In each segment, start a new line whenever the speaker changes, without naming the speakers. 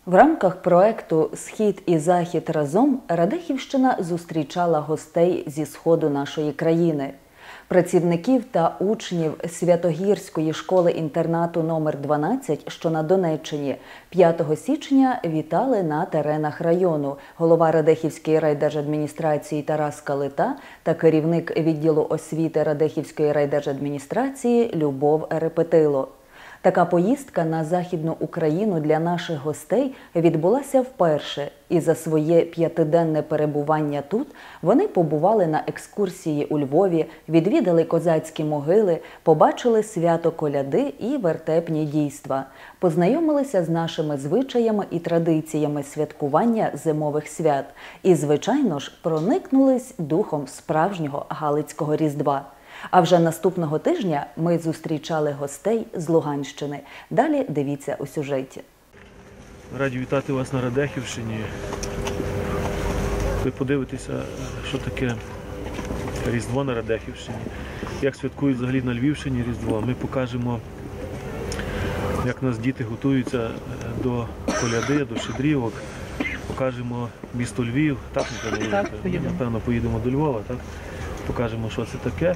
В рамках проекту «Схід і Захід разом» Радехівщина зустрічала гостей зі сходу нашої країни. Працівників та учнів Святогірської школи-інтернату номер 12, що на Донеччині, 5 січня вітали на теренах району голова Радехівської райдержадміністрації Тарас Калита та керівник відділу освіти Радехівської райдержадміністрації Любов Репетило. Така поїздка на Західну Україну для наших гостей відбулася вперше, і за своє 5-денне перебування тут вони побували на екскурсії у Львові, відвідали козацькі могили, побачили свято коляди і вертепні дійства, познайомилися з нашими звичаями і традиціями святкування зимових свят і, звичайно ж, проникнулись духом справжнього Галицького Різдва. А вже наступного тижня ми зустрічали гостей з Луганщини. Далі дивіться у сюжеті.
Раді вітати вас на Радехівщині. Ви подивитеся, що таке Різдво на Радехівщині, як святкують взагалі на Львівщині Різдво. Ми покажемо, як нас діти готуються до коляди, до щедрівок. Покажемо місто Львів. Так, напевно, поїдемо до Львова, так? Покажемо, що це таке.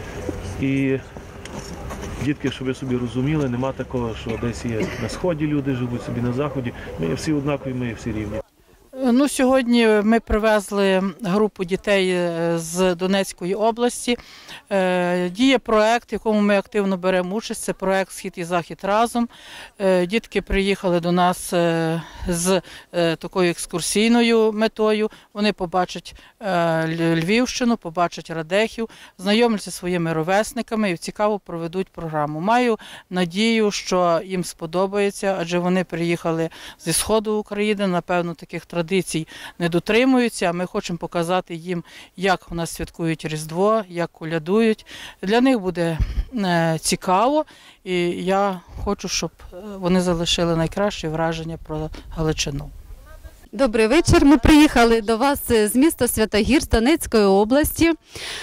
І дітки, щоб ви собі розуміли, нема такого, що десь є на сході люди живуть, собі на заході. Ми всі однакові, ми всі рівні.
Сьогодні ми привезли групу дітей з Донецької області. Діє проєкт, в якому ми активно беремо участь. Це проєкт «Схід і Захід разом». Дітки приїхали до нас з такою екскурсійною метою. Вони побачать Львівщину, побачать Радехів, знайомляться зі своїми ровесниками і цікаво проведуть програму. Маю надію, що їм сподобається, адже вони приїхали зі сходу України, напевно, таких традицій не дотримуються, а ми хочемо показати їм, як у нас святкують Різдво, як колядують. Для них буде цікаво, і я хочу, щоб вони залишили найкращі враження про Галичину.
Добрий вечір. Ми приїхали до вас з міста Святогір, Донецької області.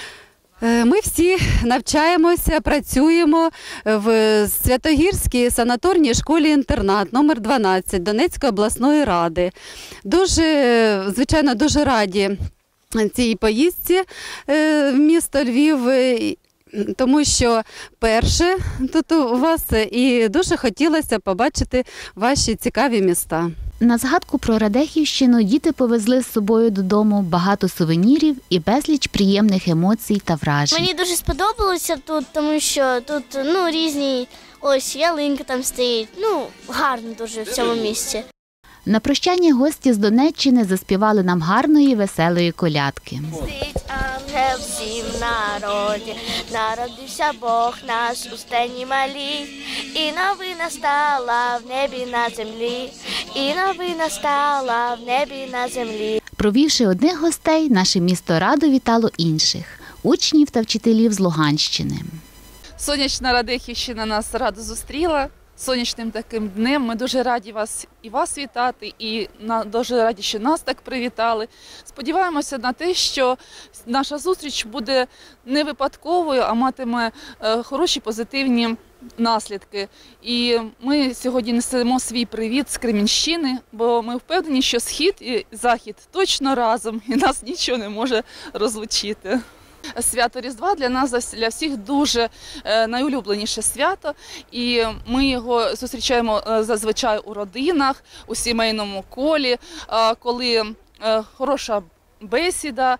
Ми всі навчаємося, працюємо в Святогірській санаторній школі-інтернат номер 12 Донецької обласної ради. Звичайно, дуже раді цій поїздці в місто Львів, тому що перше тут у вас і дуже хотілося побачити ваші цікаві міста.
На згадку про Радехівщину діти повезли з собою додому багато сувенірів і безліч приємних емоцій та вражень.
Мені дуже сподобалося тут, тому що тут різні, ось ялинка там стоїть, гарно дуже в цьому місці.
На прощання гості з Донеччини заспівали нам гарної, веселої колядки.
Сидить ангел всім народі, народився Бог наш у стайні малій, і новина стала в небі на землі, і новина стала в небі на землі.
Провівши одних гостей, наше місто радо вітало інших – учнів та вчителів з Луганщини.
Сонячна Радехівщина нас радо зустріла. Сонячним таким днем. Ми дуже раді вас вітати і дуже раді, що нас так привітали. Сподіваємося на те, що наша зустріч буде не випадковою, а матиме хороші позитивні наслідки. І ми сьогодні несемо свій привіт з Кремінщини, бо ми впевнені, що Схід і Захід точно разом і нас нічого не може розлучити. Свято Різдва для нас, для всіх, дуже найулюбленіше свято, і ми його зустрічаємо зазвичай у родинах, у сімейному колі, коли хороша бесіда,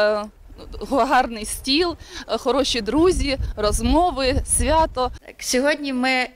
гарний стіл, хороші друзі, розмови, свято.
Сьогодні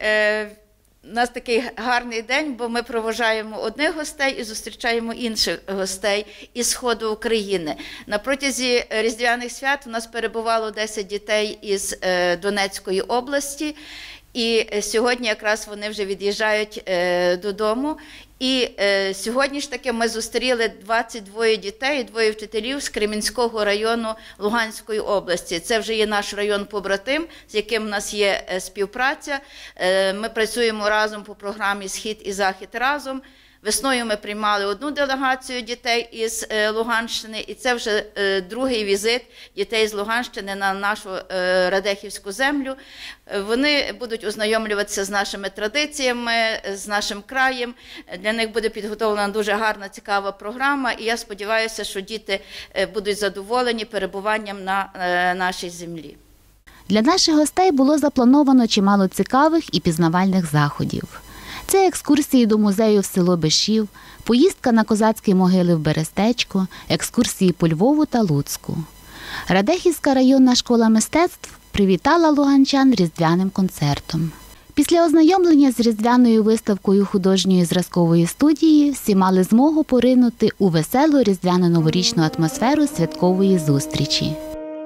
у нас такий гарний день, бо ми проважаємо одних гостей і зустрічаємо інших гостей із сходу України. На протязі різдвяних свят у нас перебувало 10 дітей із Донецької області, і сьогодні якраз вони вже від'їжджають додому. І сьогодні ж таки ми зустріли 22 дітей і 2 вчителів з Кремінського району Луганської області. Це вже є наш район-побратим, з яким у нас є співпраця. Ми працюємо разом по програмі «Схід і Захід разом». Весною ми приймали одну делегацію дітей із Луганщини, і це вже другий візит дітей з Луганщини на нашу Радехівську землю. Вони будуть ознайомлюватися з нашими традиціями, з нашим краєм. Для них буде підготовлена дуже гарна, цікава програма, і я сподіваюся, що діти будуть задоволені перебуванням на нашій землі.
Для наших гостей було заплановано чимало цікавих і пізнавальних заходів. Це екскурсії до музею в село Бешів, поїздка на козацькі могили в Берестечко, екскурсії по Львову та Луцьку. Радехівська районна школа мистецтв привітала луганчан різдвяним концертом. Після ознайомлення з різдвяною виставкою художньої зразкової студії всі мали змогу поринути у веселу різдвяно-новорічну атмосферу святкової зустрічі.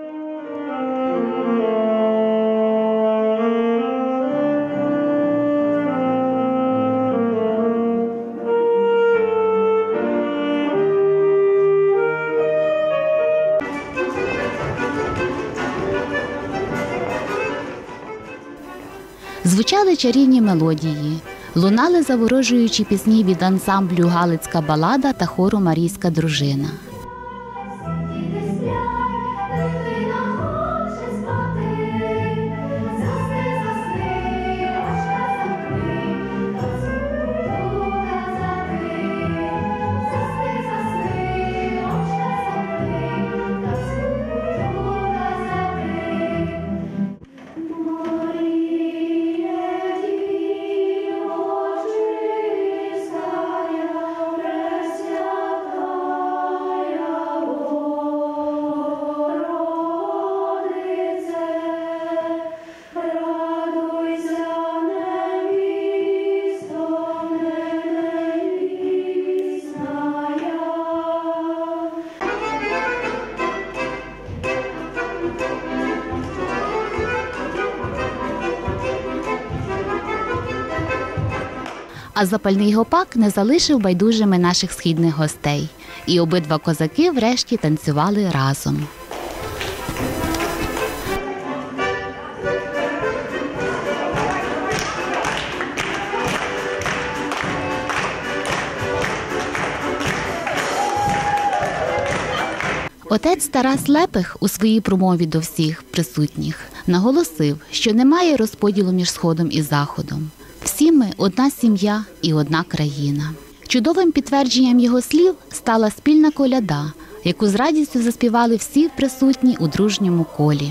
Звучали чарівні мелодії, лунали заворожуючі пісні від ансамблю «Галицька балада» та хору «Марійська дружина». А запальний гопак не залишив байдужими наших східних гостей. І обидва козаки врешті танцювали разом. Отець Тарас Лепих у своїй промові до всіх присутніх наголосив, що немає розподілу між Сходом і Заходом. Всі ми – одна сім'я і одна країна. Чудовим підтвердженням його слів стала спільна коляда, яку з радістю заспівали всі присутні у дружньому колі.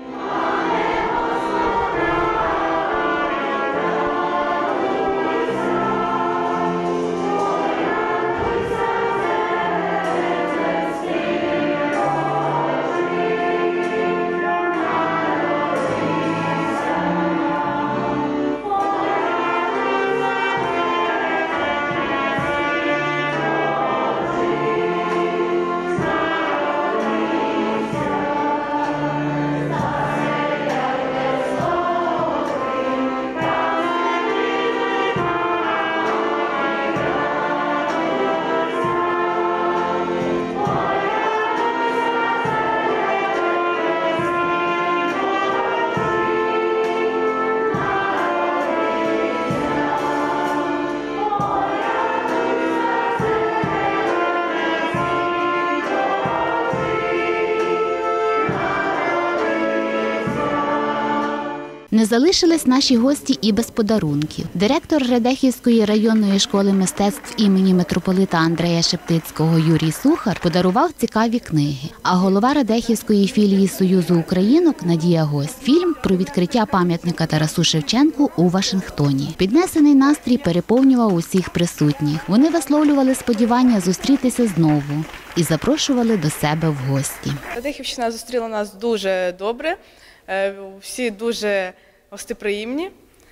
Не залишились наші гості і без подарунків. Директор Радехівської районної школи мистецтв імені митрополита Андрея Шептицького Юрій Сухар подарував цікаві книги. А голова Радехівської філії Союзу українок Надія Гось – фільм про відкриття пам'ятника Тарасу Шевченку у Вашингтоні. Піднесений настрій переповнював усіх присутніх. Вони висловлювали сподівання зустрітися знову і запрошували до себе в гості.
Радехівщина зустріла нас дуже добре. Всі дуже гостеприємні.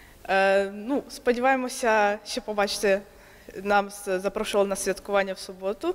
Сподіваємося, що побачите, нам запрошували на святкування в суботу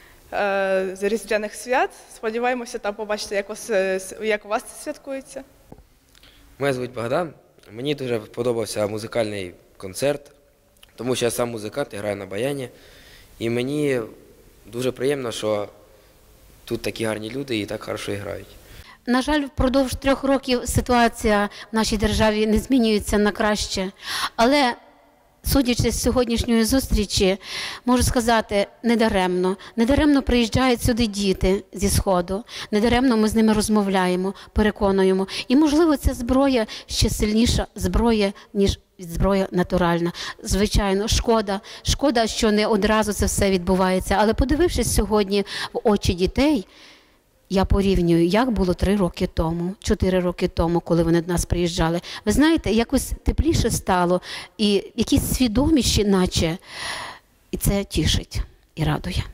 з різдвяних свят. Сподіваємося, там побачите, як у вас це святкується.
Мене звуть Богдан. Мені дуже подобався музикальний концерт, тому що я сам музикант, я граю на баяні. І мені дуже приємно, що тут такі гарні люди і так хорошо грають.
На жаль, впродовж 3 років ситуація в нашій державі не змінюється на краще. Але судячи з сьогоднішньої зустрічі, можу сказати, недаремно. Недаремно приїжджають сюди діти зі Сходу, недаремно ми з ними розмовляємо, переконуємо. І, можливо, ця зброя ще сильніша зброя, ніж зброя натуральна. Звичайно, шкода, що не одразу це все відбувається. Але подивившись сьогодні в очі дітей, я порівнюю, як було 3 роки тому, 4 роки тому, коли вони до нас приїжджали. Ви знаєте, якось тепліше стало, і якісь свідоміші наче. І це тішить і радує.